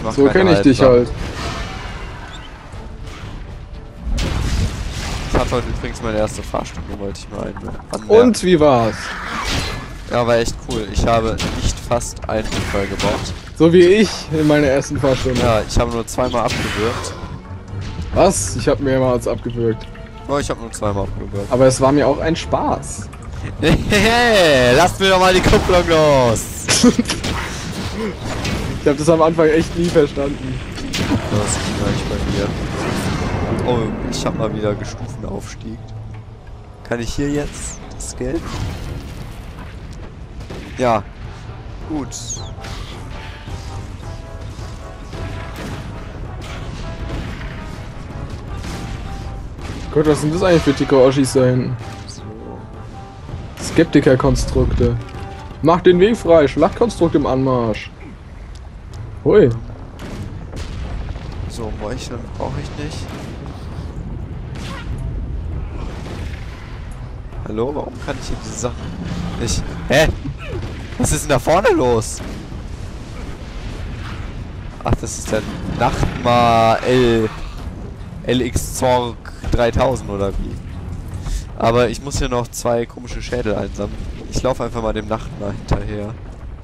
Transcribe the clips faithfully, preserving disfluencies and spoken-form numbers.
mach So kenne ich dich halt. Ich hatte heute übrigens meine erste Fahrstunde, wollte ich mal anmerken. Und wie war's? Ja, war echt cool. Ich habe nicht fast einen Unfall gebaut. So wie ich in meiner ersten Fahrstunde. Ja, ich habe nur zweimal abgewürgt. Was? Ich habe mehrmals abgewürgt. Oh, ich habe nur zweimal abgewürgt. Aber es war mir auch ein Spaß. Hey, lasst mir doch mal die Kupplung los! Ich habe das am Anfang echt nie verstanden. Das ging eigentlich bei mir. Oh, ich habe mal wieder gestuften Aufstieg. Kann ich hier jetzt das Geld? Ja. Gut. Gott, was sind das eigentlich für Tiko-Oschis da hinten? So. Skeptiker-Konstrukte. Mach den Weg frei, Schlachtkonstrukt im Anmarsch. Hui. So, Meucheln brauche ich nicht. Hallo, warum kann ich hier diese Sachen nicht? Hä? Was ist denn da vorne los? Ach, das ist der Nachtmar L LX Zorg dreitausend oder wie? Aber ich muss hier noch zwei komische Schädel einsammeln. Ich laufe einfach mal dem Nachtmar hinterher.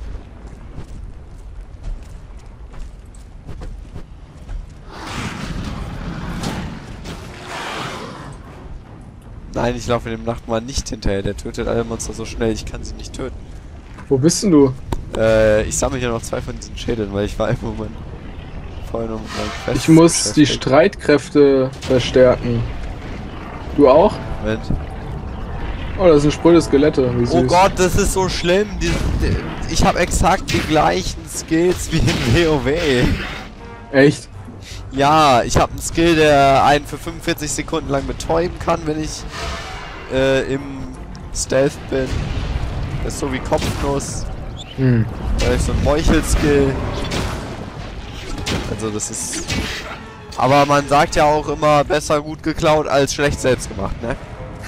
Nein, ich laufe dem Nachtmar nicht hinterher. Der tötet alle Monster so schnell, ich kann sie nicht töten. Wo bist denn du? Äh, ich sammle hier noch zwei von diesen Schädeln, weil ich war im Moment vorhin um mein Quest. Ich muss die Streitkräfte verstärken. Du auch? Moment. Oh, das sind spröde Skelette. Wie süß. Oh Gott, das ist so schlimm. Die, die, ich habe exakt die gleichen Skills wie in WoW. Echt? Ja, ich habe einen Skill, der einen für fünfundvierzig Sekunden lang betäuben kann, wenn ich äh, im Stealth bin. Das ist so wie Kopfnuss. Hm. Da ist so ein Meuchel-Skill. Also das ist... Aber man sagt ja auch immer, besser gut geklaut als schlecht selbst gemacht, ne?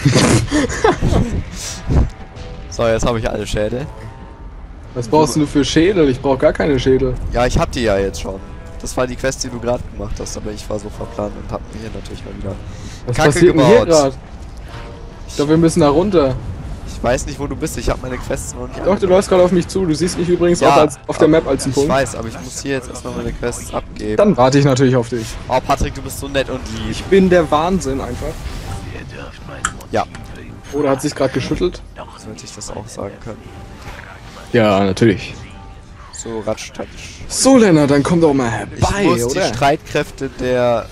So, jetzt habe ich alle Schädel. Was brauchst du für Schädel? Ich brauche gar keine Schädel. Ja, ich hab die ja jetzt schon. Das war die Quest, die du gerade gemacht hast, aber ich war so verplant und hab mir hier natürlich mal wieder Was Kacke passiert denn gebaut. hier gerade? Ich glaube, wir müssen da runter. Ich weiß nicht, wo du bist. Ich habe meine Quests noch nicht Doch, du angemacht. läufst gerade auf mich zu. Du siehst mich übrigens Ja, auch als, auf der Map als einen Ich Punkt. weiß, aber ich muss hier jetzt erstmal meine Quests abgeben. Dann warte ich natürlich auf dich. Oh, Patrick, du bist so nett und lieb. Ich bin der Wahnsinn einfach. Ja, Oder hat sich gerade geschüttelt? sollte ich das auch sagen können. Ja, natürlich. So, ratsch, tatsch. So, Lennart, dann komm doch mal Ich herbei, muss oder? die Streitkräfte der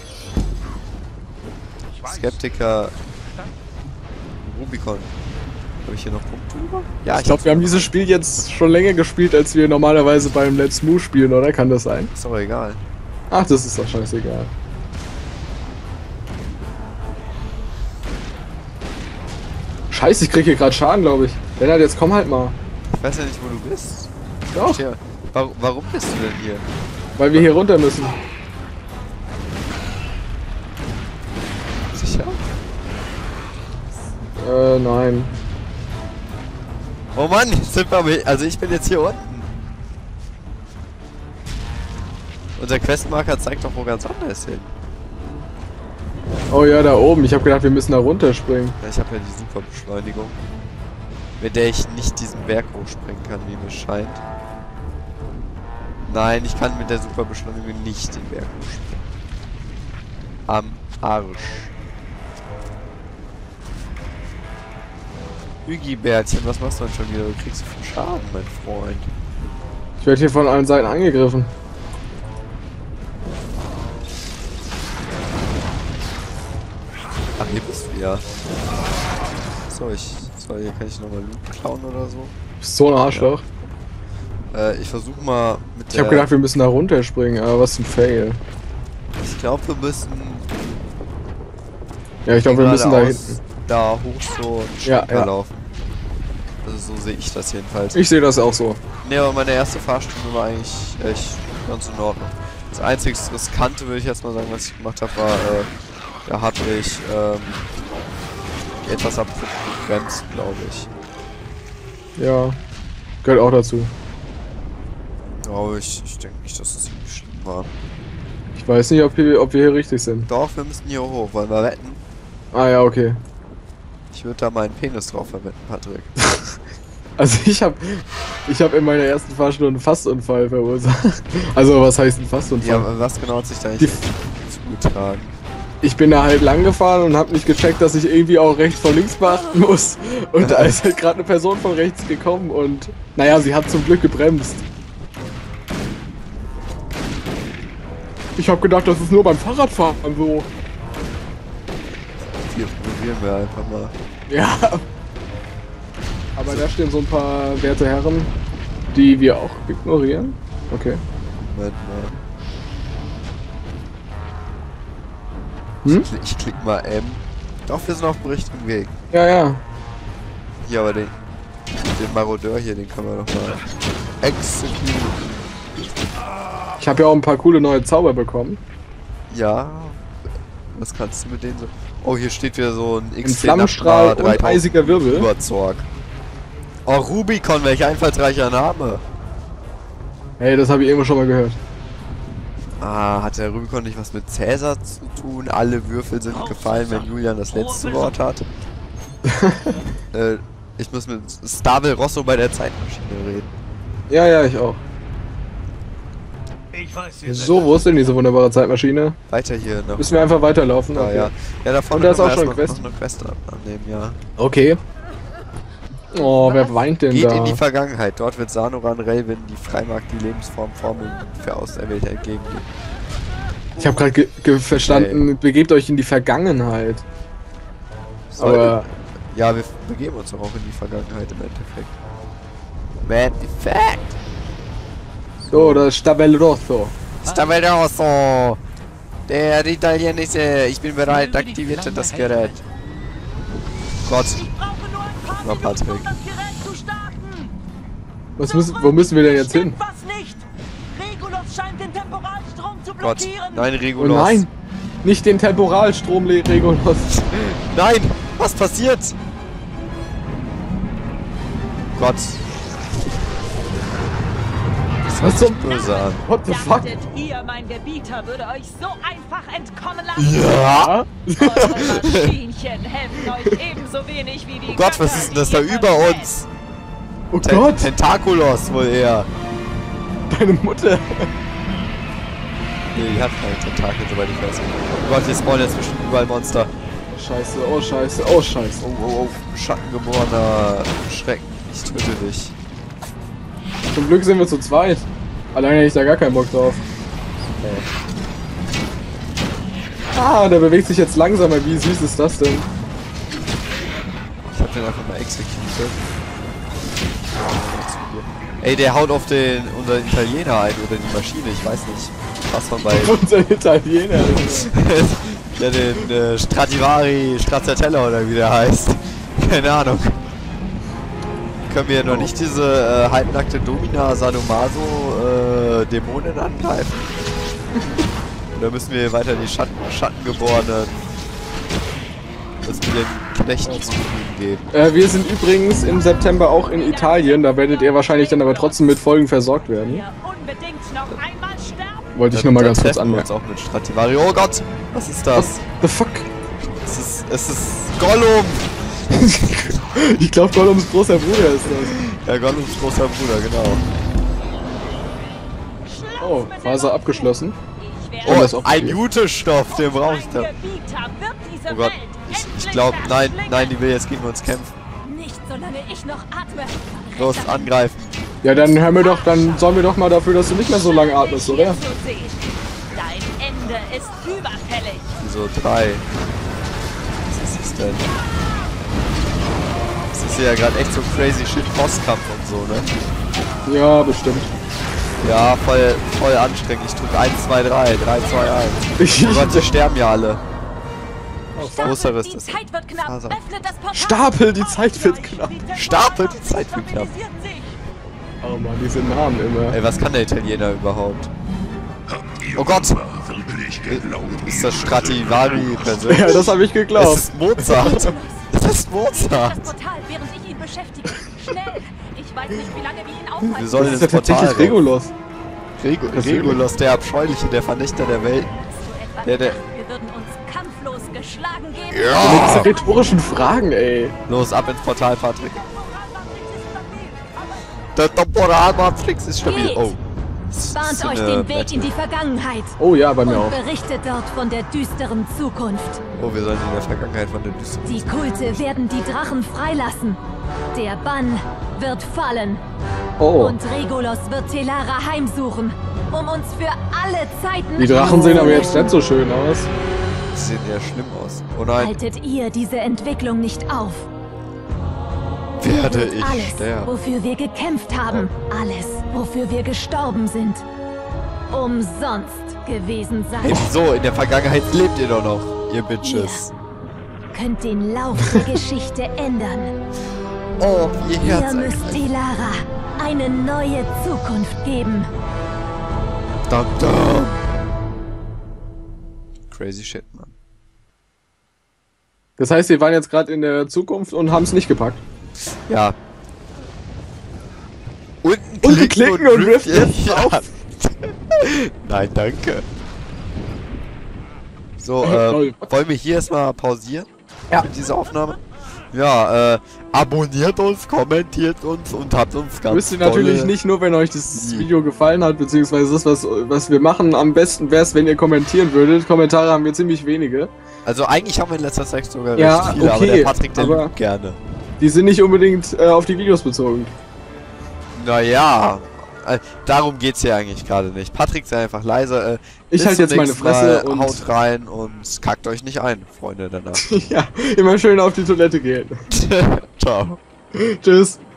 Skeptiker Rubicon. Habe ich hier noch Punkte über? Ja, Ich glaube, wir haben dieses Spiel jetzt schon länger gespielt, als wir normalerweise beim Let's Move spielen, oder? Kann das sein? Ist aber egal. Ach, das ist doch scheißegal. Scheiße, ich krieg hier gerade Schaden, glaube ich. Lennart, jetzt komm halt mal. Ich weiß ja nicht, wo du bist. Doch, Tja, warum, warum bist du denn hier? weil wir hier runter müssen. Sicher? Äh, nein. Oh Mann, jetzt sind wir, mit- also ich bin jetzt hier unten. Unser Questmarker zeigt doch wo ganz anders hin. Oh ja, da oben. Ich habe gedacht, wir müssen da runterspringen. Ja, ich habe ja die Superbeschleunigung, mit der ich nicht diesen Berg hochspringen kann, wie mir scheint. Nein, ich kann mit der Superbeschleunigung nicht den Berg hochspringen. Am Arsch. Hügi-Bärtchen, was machst du denn schon wieder? Du kriegst so viel Schaden, mein Freund. Ich werde hier von allen Seiten angegriffen. Ach, hier bist du ja. So, ich. So, hier kann ich nochmal Loot klauen oder so. Du bist so ein Arschloch. Äh, ich versuche mal mit Ich der... habe gedacht, wir müssen da runterspringen, aber was ein Fail. Ich glaube, wir müssen... Ja, ich glaube, wir müssen da geradeaus hinten. da hoch so einen Ja, Schlenker ja. laufen. Also so sehe ich das jedenfalls. Ich sehe das auch so. Ne, aber meine erste Fahrstunde war eigentlich echt ganz in Ordnung. Das einzig Riskante, würde ich jetzt mal sagen, was ich gemacht habe, war, äh, da habe ich ähm, etwas abrupt begrenzt, glaube ich. Ja, gehört auch dazu. Aber ich, ich denke nicht, dass das irgendwie schlimm war. Ich weiß nicht, ob, hier, ob wir hier richtig sind. Doch, wir müssen hier hoch. Wollen wir wetten? Ah ja, okay. Ich würde da meinen Penis drauf verwenden, Patrick. Also ich habe ich hab in meiner ersten Fahrstunde einen Fastunfall verursacht. Also was heißt ein Fastunfall? Ja, aber was genau hat sich da nicht Die- zugetragen? Ich bin da halt lang gefahren und habe nicht gecheckt, dass ich irgendwie auch rechts vor links beachten muss. Und da ist halt gerade eine Person von rechts gekommen und naja, sie hat zum Glück gebremst. Ich habe gedacht, das ist nur beim Fahrradfahren so. Hier probieren wir einfach mal. Ja. Aber da stehen so ein paar werte Herren, die wir auch ignorieren. Okay. Moment mal. Hm? Ich, klick, ich klick mal M. Doch, wir sind auf dem richtigen Weg. Ja, ja. Hier, aber den, den Marodeur hier, den können wir doch mal exekutieren. Ich habe ja auch ein paar coole neue Zauber bekommen. Ja. Was kannst du mit denen so... Oh, hier steht wieder so ein Ein X Flammenstrahl und eisiger Wirbel. Überzorg. Oh, Rubicon, welch einfallsreicher Name. Hey, das habe ich irgendwo schon mal gehört. Ah, hat der Rubicon nicht was mit Cäsar zu tun? Alle Würfel sind gefallen, wenn Julian das letzte Wort hat. äh, ich muss mit Stavel Rosso bei der Zeitmaschine reden. Ja, ja, ich auch. Ich weiß jetzt So, wo ist denn diese wunderbare Zeitmaschine? Weiter hier noch. Müssen wir einfach weiterlaufen? Ah, Okay. ja. Ja, da vorne Und da ist können auch wir schon eine erst Quest? noch eine Quest an- annehmen, ja. Okay. Oh, wer weint denn Geht da? in die Vergangenheit. Dort wird Sanoran Raven die Freimarkt die Lebensform Formeln für Auserwählte entgegengeben. Ich habe gerade ge ge verstanden, begebt euch in die Vergangenheit. Aber Ja, wir begeben uns doch auch in die Vergangenheit im Endeffekt. Man, Effekt! so, das ist Stabel Rosso. Staveroso! Der italienische, ich bin bereit, aktivierte das Gerät. Gott, Ich brauche nur ein paar Na, Minuten, Patrick. um das Gerät zu starten. Was müssen, wo müssen wir denn jetzt hin? Stimmt was nicht? Regulus scheint den Temporalstrom zu Gott, blockieren. nein, Oh Regulus. nein! Nicht den Temporalstrom, Le- Regulus. Nein, was passiert? Gott. Das hört Was sich zum- böse an. What the fuck? Dachtet ihr, mein Gebieter würde euch so einfach entkommen lassen? Ja? Eure Maschinchen helfen euch ebenso wenig wie die Oh Gott, was Götter, ist denn das die da ihr über vergesst. uns? Oh Ten Gott! Tentakulos wohl eher. Deine Mutter! Nee, die hat keine Tentakel, soweit ich weiß. Oh Gott, hier spawnen jetzt bestimmt überall Monster. Scheiße, oh scheiße, oh scheiße. Oh, oh, oh, Schattengeborener Schrecken, ich töte dich. Zum Glück sind wir zu zweit. Alleine hätte ich da gar keinen Bock drauf. Ah, der bewegt sich jetzt langsamer. Wie süß ist das denn? Ich hab den einfach mal exekutiert. Ey, der haut auf den unseren Italiener ein oder die Maschine, ich weiß nicht. Was man bei. Unser Italiener. Ja, den äh, Stradivari Stracciatella oder wie der heißt. Keine Ahnung. Können wir noch nicht diese äh, halbnackte Domina Sadomaso äh, Dämonen angreifen? Oder müssen wir weiter die Schatten, Schattengeborenen das mit den Knechten zu tun geben? Äh, wir sind übrigens im September auch in Italien. Da werdet ihr wahrscheinlich dann aber trotzdem mit Folgen versorgt werden. Ihr unbedingt noch einmal sterben. Wollte ich nur mal Dann ganz kurz treffen wir uns anmerken. auch mit Stradivari. Oh Gott! Was ist das? The fuck? Es ist, es ist Gollum! Ich glaube, Gollums großer Bruder ist das. Ja, Gollums großer Bruder, genau. Schluss Oh, mit Phase dem- abgeschlossen. Ich Oh, werde das ist auch ein okay. Jutestoff, den brauche ich da. Mein Gebieter wird diese Oh Gott, Welt ich, ich endlich glaube, nein, verschlingen. nein, die will jetzt gegen uns kämpfen. Nicht solange ich noch atme. Los, angreifen. Ja, dann hör mir doch, dann sorgen wir doch mal dafür, dass du nicht mehr so lange atmest, oder? Dein Ende ist überfällig. Wieso drei? Was ist das denn? Das ist hier ja gerade echt so crazy shit Bosskampf und so, ne? Ja, bestimmt. Ja, voll, voll anstrengend. Ich drück eins, zwei, drei, drei, zwei, eins. Ich, Oh Gott, die sterben ja alle. Größeres Die das. Zeit wird knapp. Faser. Öffnet das Portal. Stapel, die Zeit wird knapp. Stapel, die Zeit wird knapp. Stabilisieren sich. Oh Mann, diese Namen immer. Ey, was kann der Italiener überhaupt? Oh Gott! Ist das Stradivari persönlich? Ja, das habe ich Es geglaubt. ist Mozart! Es ist Das Mozart! Portal, während ich ihn beschäftige. Schnell. Ich weiß nicht, wie lange wir ihn aufhalten. Wir sollen Das ist ins ja Portal tatsächlich rennen. Regulus. Regu Persönlich. Regulus, der Abscheuliche, der Vernichter der Welt. Der, der... Wir würden uns kampflos geschlagen geben. Diese rhetorischen Fragen, ey. Los, ab ins Portal, Patrick. Der Temporalmatrix ist stabil. Geht. Oh. Bahnt euch den Weg in die Vergangenheit. Oh ja, bei mir Und auch. berichtet dort von der düsteren Zukunft. Oh, wir sollen in der Vergangenheit von den Düsteren. Die Kulte werden die Drachen freilassen. Der Bann wird fallen. Oh. Und Regulus wird Telara heimsuchen, um uns für alle Zeiten... Die Drachen sehen aber jetzt nicht so schön aus. Die sehen eher schlimm aus. Oh nein, Haltet ihr diese Entwicklung nicht auf? werde Wird ich alles, sterben. wofür wir gekämpft haben, alles, wofür wir gestorben sind, umsonst gewesen sein. Ebenso, in der Vergangenheit lebt ihr doch noch, ihr Bitches. Könnt den Lauf der Geschichte ändern. Oh, ihr Ihr Herz. müsst Telara eine neue Zukunft geben. Dum, dum. Crazy shit, Mann. Das heißt, wir waren jetzt gerade in der Zukunft und haben es nicht gepackt. Ja. Unten Unten klicken und Rift jetzt ja. auf. Nein, danke. So, Äh, äh, wollen wir hier erstmal pausieren? Ja. Mit dieser Aufnahme? Ja, äh, abonniert uns, kommentiert uns und habt uns ganz Müsst ihr natürlich tolle- nicht nur, wenn euch das Nee. Video gefallen hat, beziehungsweise das, was, was wir machen. Am besten wäre es, wenn ihr kommentieren würdet. Kommentare haben wir ziemlich wenige. Also eigentlich haben wir in letzter Zeit sogar Ja, recht viele, aber okay, der Patrick, der aber- lügt gerne. Die sind nicht unbedingt äh, auf die Videos bezogen. Naja, äh, darum geht's hier eigentlich gerade nicht. Patrick, sei einfach leise. Äh, Ich bis halt zum jetzt meine nächsten Fresse Mal, und- haut rein und kackt euch nicht ein, Freunde danach. Ja, immer schön auf die Toilette gehen. Ciao. Tschüss.